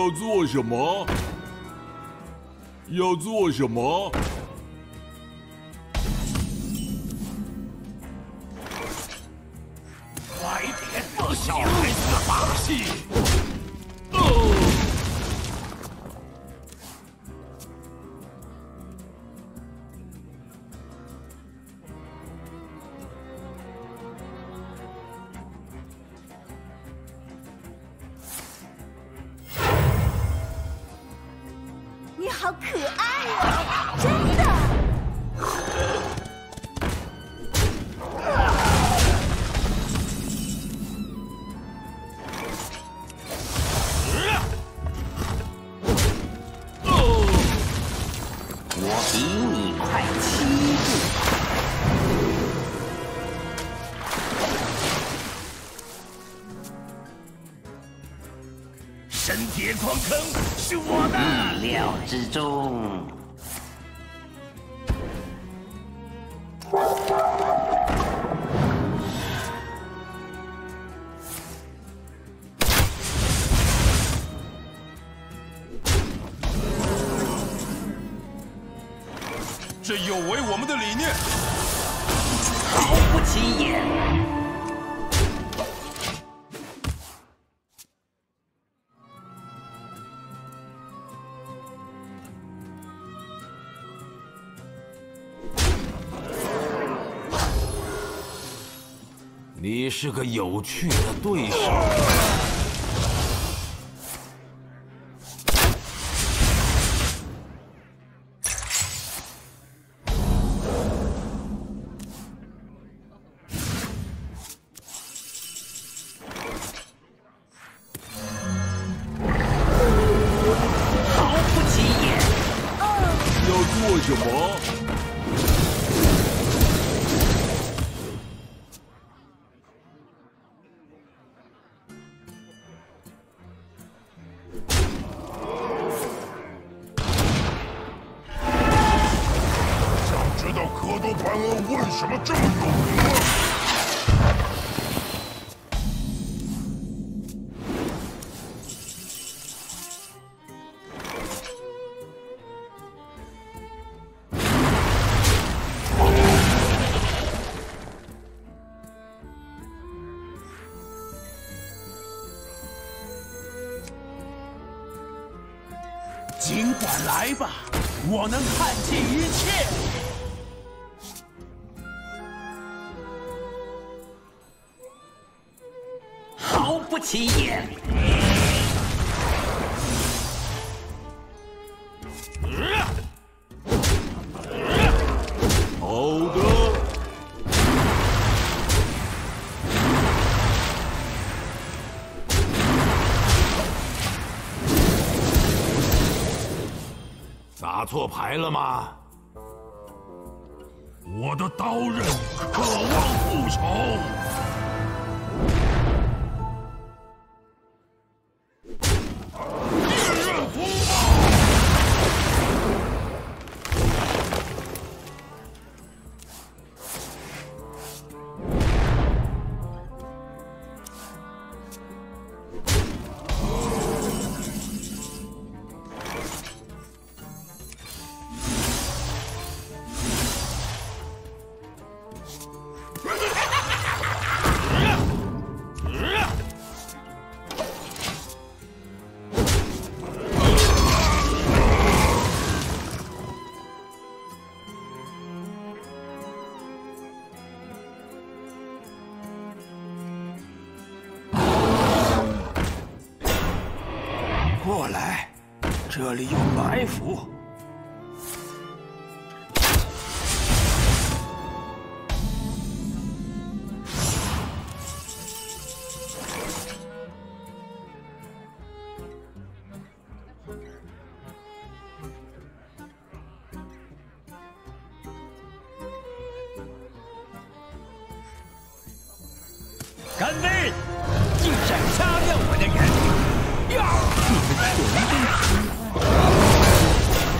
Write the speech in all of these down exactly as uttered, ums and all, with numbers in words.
要做什么？要做什么？ 快点，这小孩子的把戏！ 哦！ 你好可爱哦，真的。 我比你快七步。神铁矿坑是我的，意料之中。 这有违我们的理念， 毫不起眼。 你是个有趣的对手。 做什么？ 想知道科多潘恩为什么这么有名吗？ 尽管来吧，我能看尽一切。毫不起眼。 好的。 打错牌了吗？ 我的刀刃渴望复仇。利刃锋芒。 过来，这里有埋伏。干杯！竟想掐掉我的人！呀！你们全都死！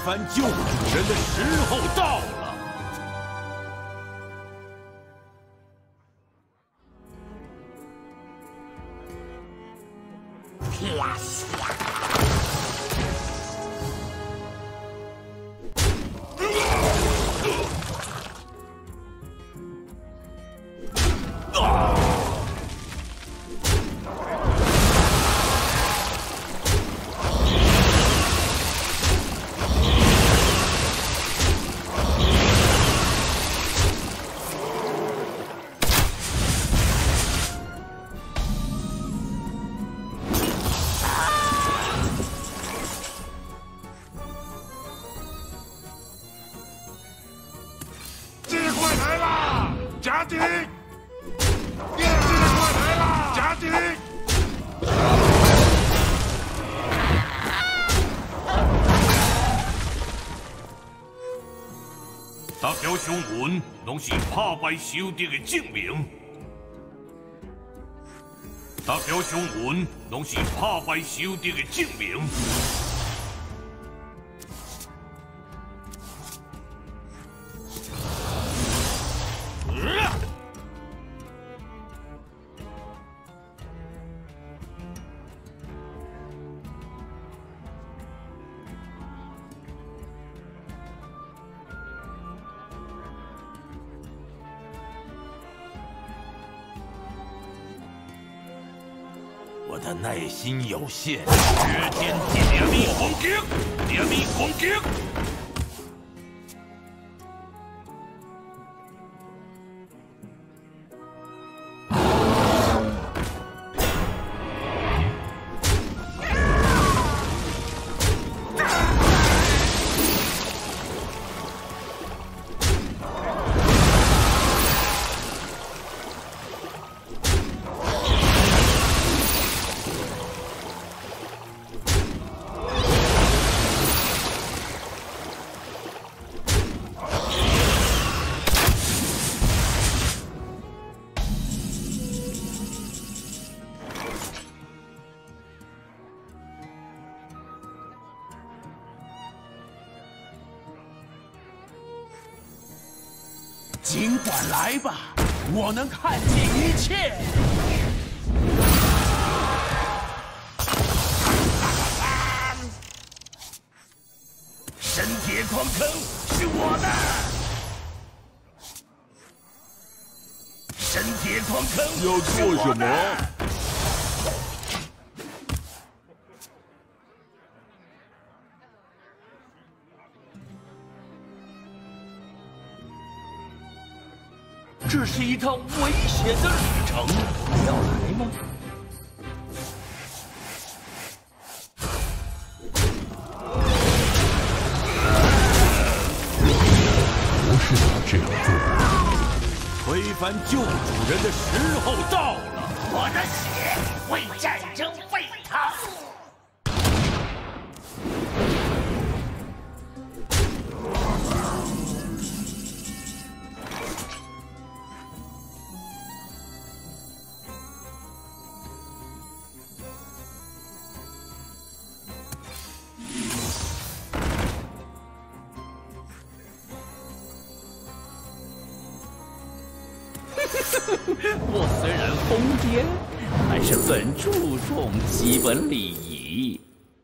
凡救主人的时候到了。 夹击！电击的快来啦！夹击！ 大表兄阮拢是打败仇敌的证明。大表兄阮拢是打败仇敌的证明。 我的耐心有限。 月天地两米攻击，两米攻击。 尽管来吧，我能看尽一切。神铁矿坑是我的，神铁矿坑要做什么？ 这是一趟危险的旅程，你要来吗？ 不是他这样做的。 推翻旧主人的时候到了。 我的血为战争沸腾。 我虽然疯癫，还是很注重基本礼仪。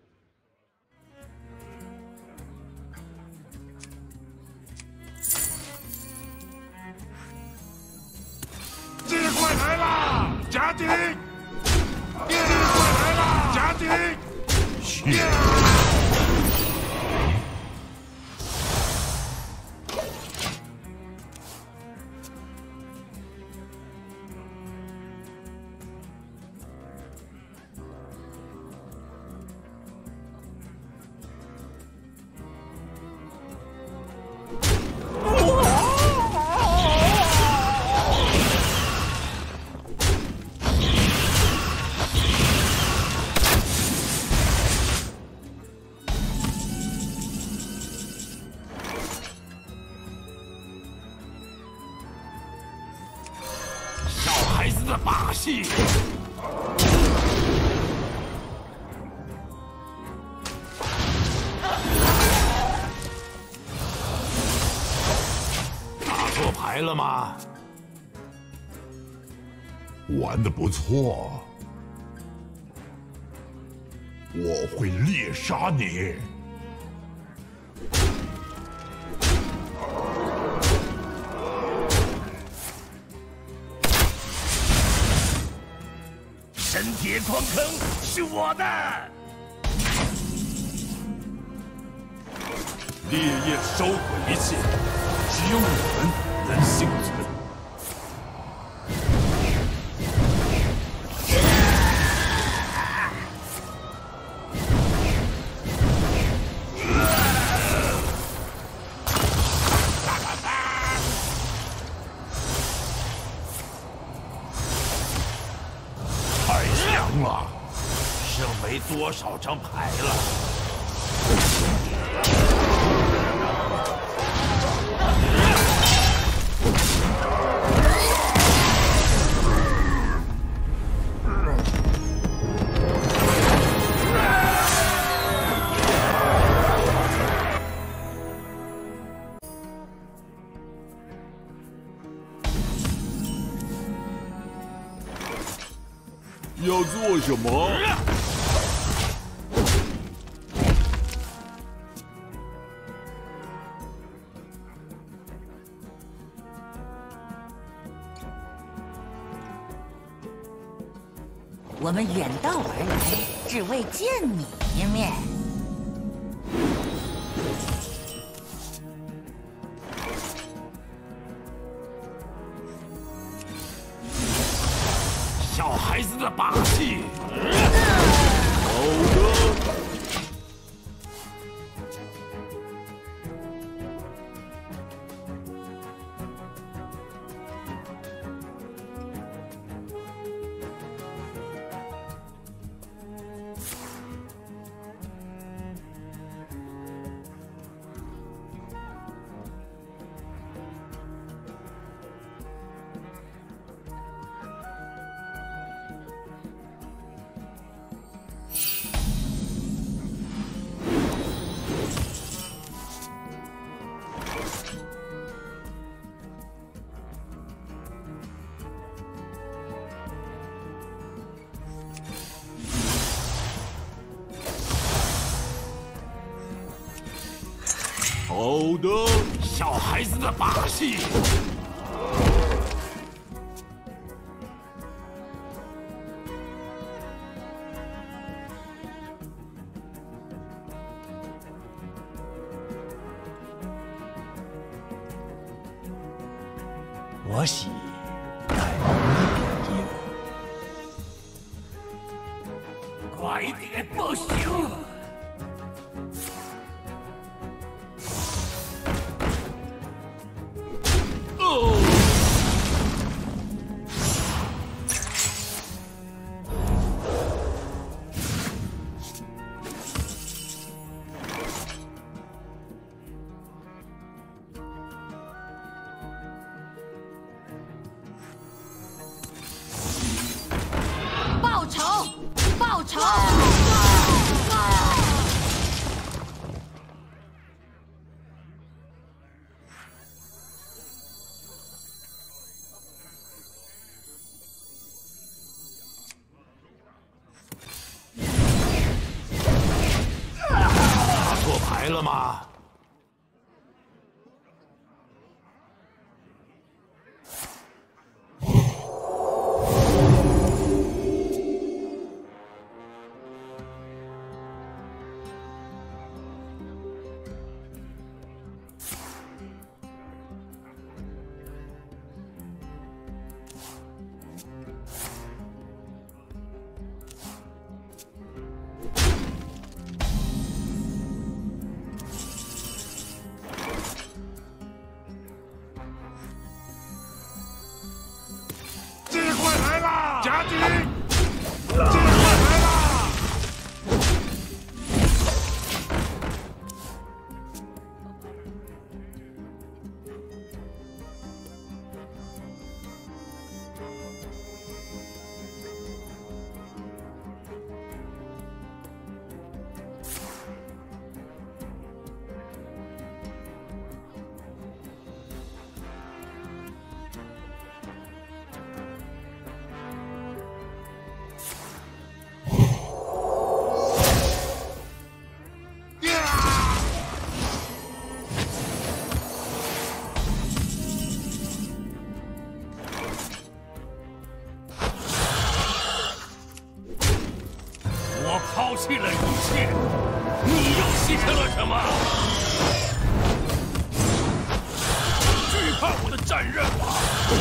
机会来啦！夹击！机会来啦！夹击！是。 孩子的把戏。 做牌了吗？ 玩得不错，我会猎杀你。 神铁矿坑是我的。 烈焰烧毁一切，只有我们能幸存。 剩没多少张牌了。 要做什么？ 我们远道而来，只为见你一面。 小孩子的把戏。 好的。 好的， 小孩子的把戏。 我喜带你感应，快点报仇！ 报仇！报仇！ 拿错牌了吗？ 机会来了，夹击！机会来了！ 弃了一切，你又牺牲了什么？惧怕我的战刃吗？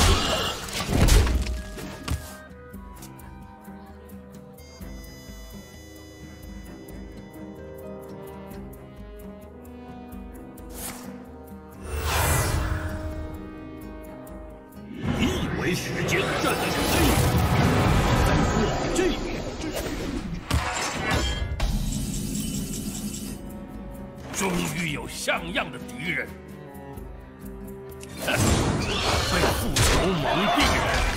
你以为时间站在这里？在我这边。 终于有像样的敌人，被复仇蒙蔽了。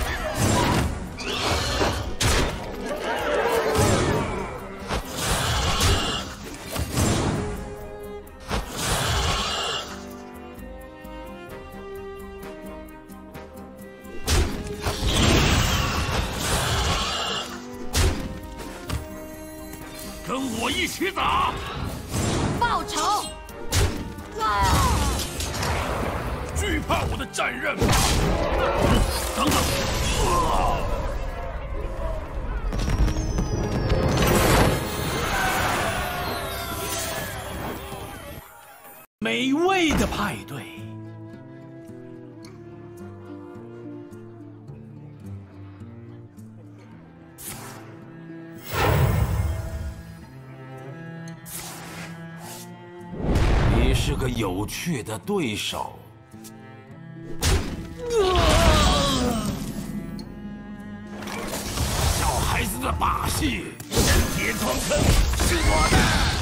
跟我一起打！ 报仇！啊！ 惧怕我的战刃吗？等等！美味的派对。 你是个有趣的对手。 小孩子的把戏，神铁矿坑是我的。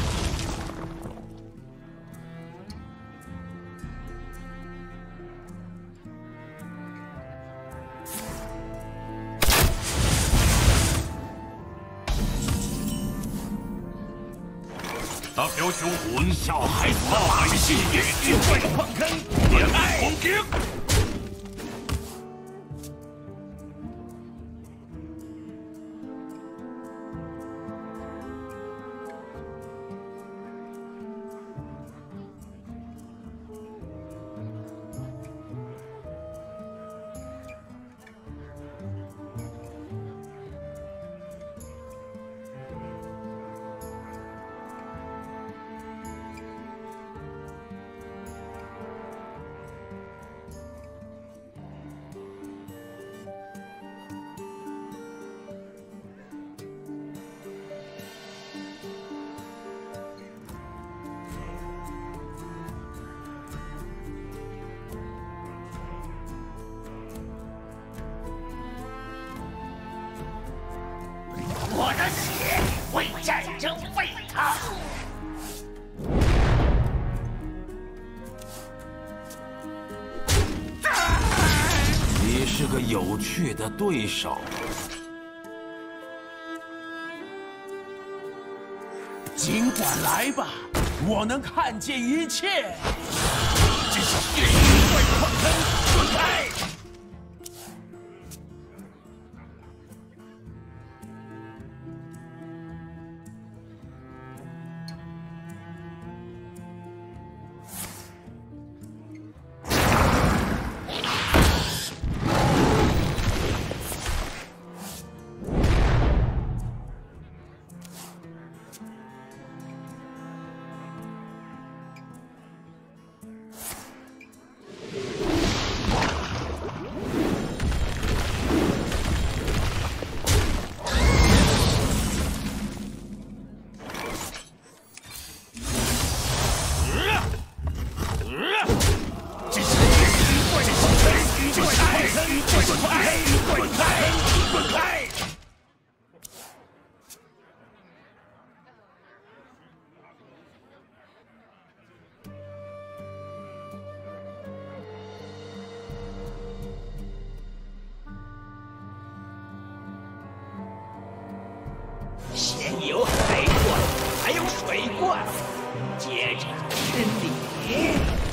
大表兄魂，小孩子的把戏，巨怪的矿坑，点爱攻击。 我的血为战争沸腾。 你是个有趣的对手。 尽管来吧，我能看见一切。这是血腥怪矿坑，滚开！ 先有海怪，还有水怪，接着是你。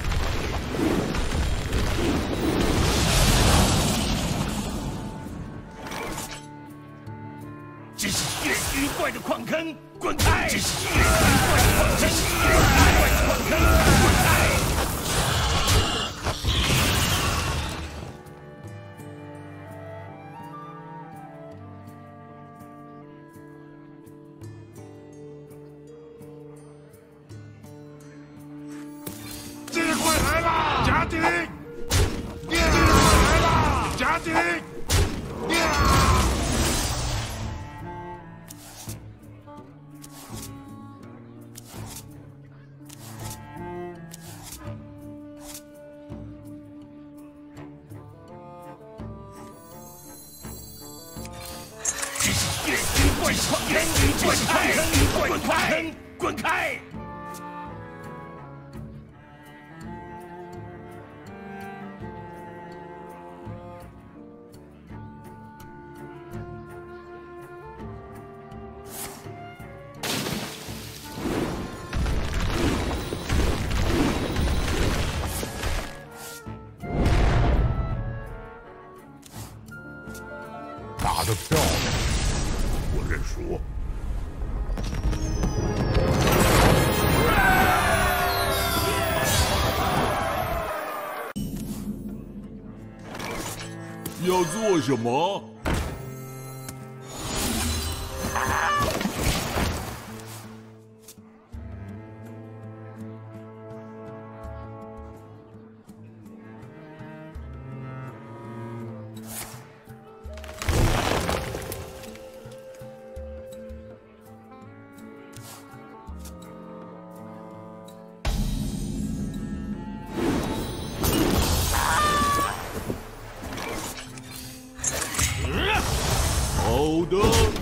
这是血鱼怪的矿坑，滚开！这是血鱼怪的矿坑，这是血鱼怪的矿坑，滚开！ 啊！ 紧！电力过来了，夹紧！ 这是血腥怪创，人鱼滚开！滚开！滚开！ 打得漂亮，我认输。 要做什么？好的。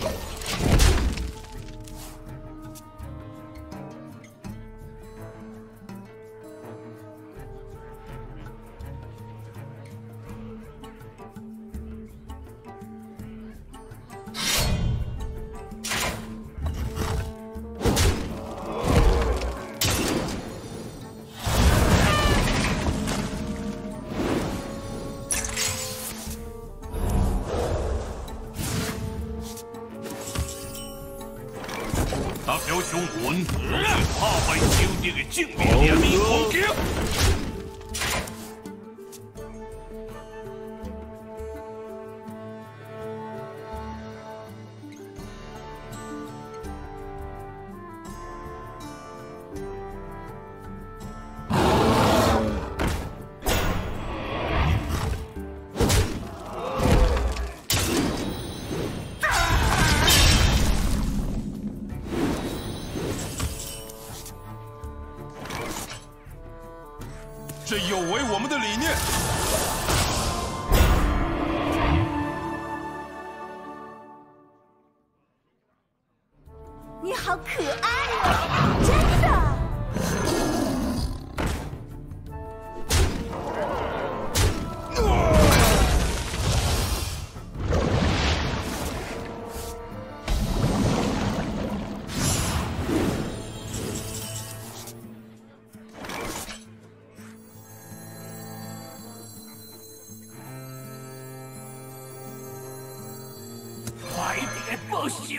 达表兄阮，拢是打败仇敌的正面联盟攻击。 这有违我们的理念。 你好可爱哦，真的。 快点报仇！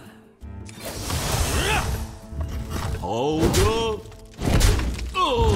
好的。哦。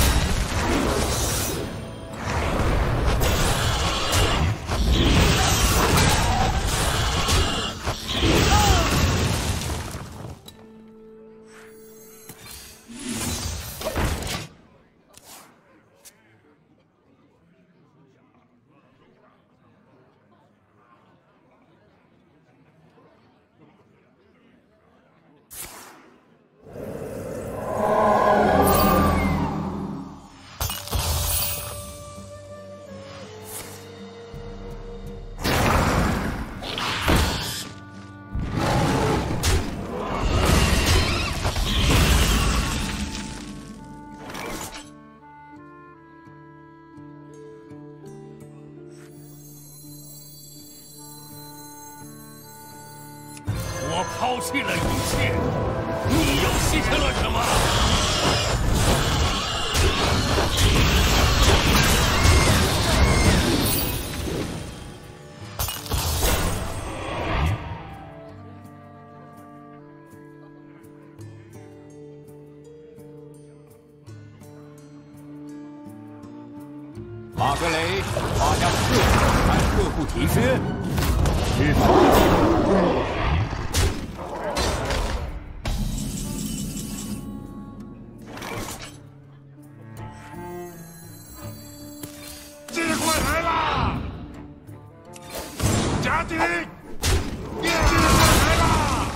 我抛弃了一切，你又牺牲了什么？ 马格雷，发家的热度按热度提升。日本。 夹紧！机会来了！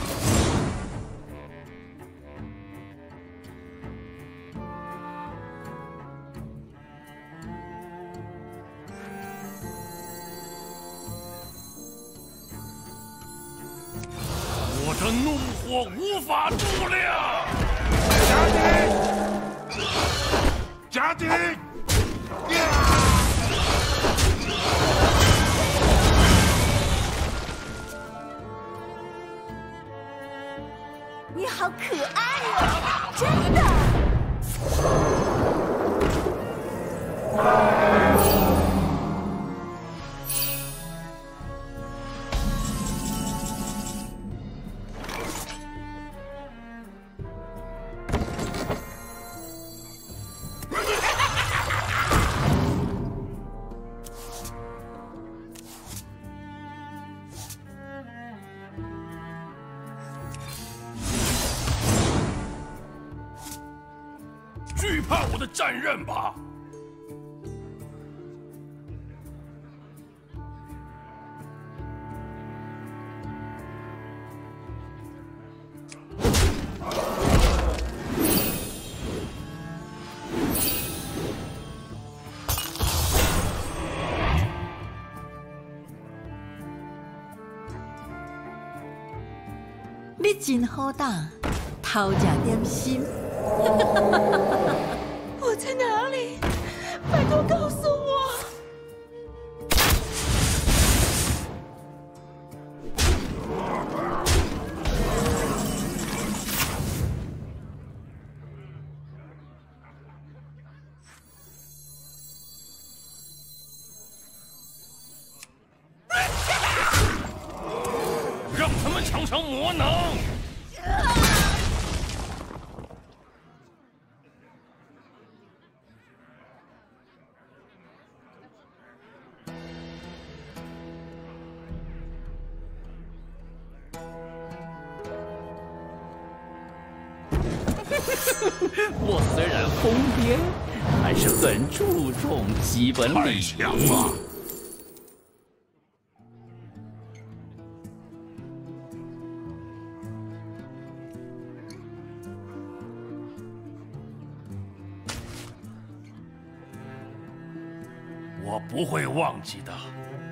我的怒火无法度量。 夹紧！夹紧！ 你好可爱哦，真的。 惧怕我的战刃吧！ 你真好打，偷食点心。我在哪里？拜托告诉我！ 让他们尝尝魔能！ 我虽然疯癫，还是很注重基本礼仪。 太强了！我不会忘记的。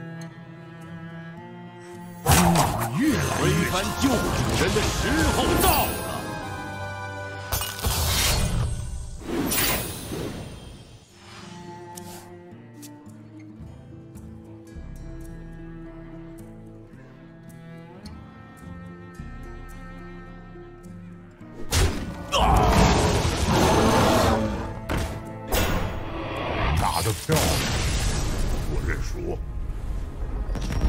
越来推翻旧主人的时候到了。 打得漂亮，我认输。